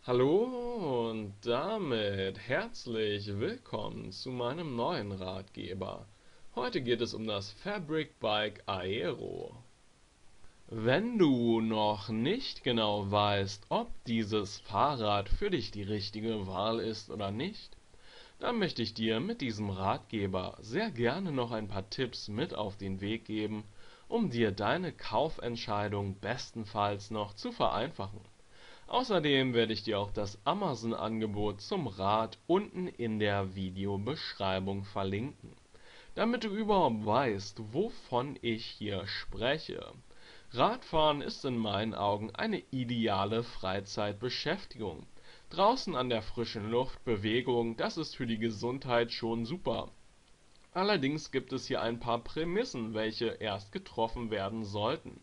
Hallo und damit herzlich willkommen zu meinem neuen Ratgeber. Heute geht es um das Fabric Bike Aero. Wenn du noch nicht genau weißt, ob dieses Fahrrad für dich die richtige Wahl ist oder nicht, dann möchte ich dir mit diesem Ratgeber sehr gerne noch ein paar Tipps mit auf den Weg geben, um dir deine Kaufentscheidung bestenfalls noch zu vereinfachen. Außerdem werde ich dir auch das Amazon-Angebot zum Rad unten in der Videobeschreibung verlinken, damit du überhaupt weißt, wovon ich hier spreche. Radfahren ist in meinen Augen eine ideale Freizeitbeschäftigung. Draußen an der frischen Luft, Bewegung, das ist für die Gesundheit schon super. Allerdings gibt es hier ein paar Prämissen, welche erst getroffen werden sollten.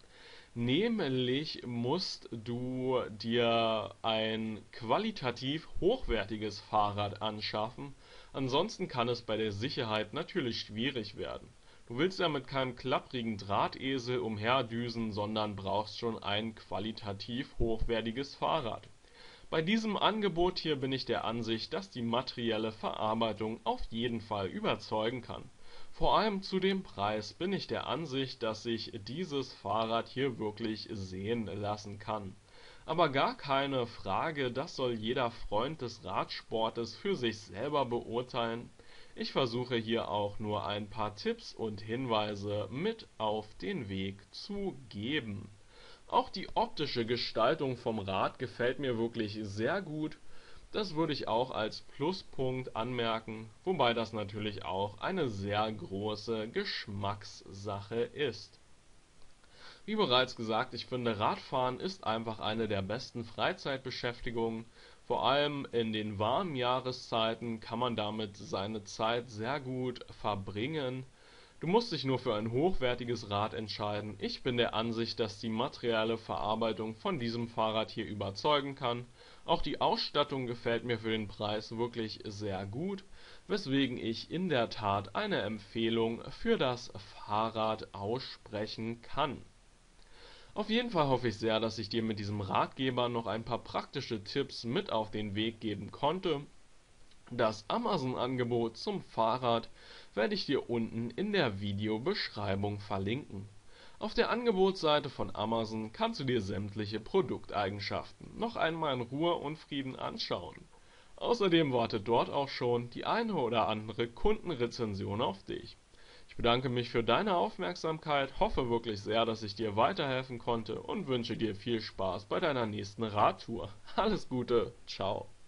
Nämlich musst du dir ein qualitativ hochwertiges Fahrrad anschaffen, ansonsten kann es bei der Sicherheit natürlich schwierig werden. Du willst ja mit keinem klapprigen Drahtesel umherdüsen, sondern brauchst schon ein qualitativ hochwertiges Fahrrad. Bei diesem Angebot hier bin ich der Ansicht, dass die materielle Verarbeitung auf jeden Fall überzeugen kann. Vor allem zu dem Preis bin ich der Ansicht, dass sich dieses Fahrrad hier wirklich sehen lassen kann. Aber gar keine Frage, das soll jeder Freund des Radsportes für sich selber beurteilen. Ich versuche hier auch nur ein paar Tipps und Hinweise mit auf den Weg zu geben. Auch die optische Gestaltung vom Rad gefällt mir wirklich sehr gut. Das würde ich auch als Pluspunkt anmerken, wobei das natürlich auch eine sehr große Geschmackssache ist. Wie bereits gesagt, ich finde Radfahren ist einfach eine der besten Freizeitbeschäftigungen. Vor allem in den warmen Jahreszeiten kann man damit seine Zeit sehr gut verbringen. Du musst dich nur für ein hochwertiges Rad entscheiden. Ich bin der Ansicht, dass die materielle Verarbeitung von diesem Fahrrad hier überzeugen kann. Auch die Ausstattung gefällt mir für den Preis wirklich sehr gut, weswegen ich in der Tat eine Empfehlung für das Fahrrad aussprechen kann. Auf jeden Fall hoffe ich sehr, dass ich dir mit diesem Ratgeber noch ein paar praktische Tipps mit auf den Weg geben konnte. Das Amazon-Angebot zum Fahrrad werde ich dir unten in der Videobeschreibung verlinken. Auf der Angebotsseite von Amazon kannst du dir sämtliche Produkteigenschaften noch einmal in Ruhe und Frieden anschauen. Außerdem wartet dort auch schon die eine oder andere Kundenrezension auf dich. Ich bedanke mich für deine Aufmerksamkeit, hoffe wirklich sehr, dass ich dir weiterhelfen konnte und wünsche dir viel Spaß bei deiner nächsten Radtour. Alles Gute, ciao.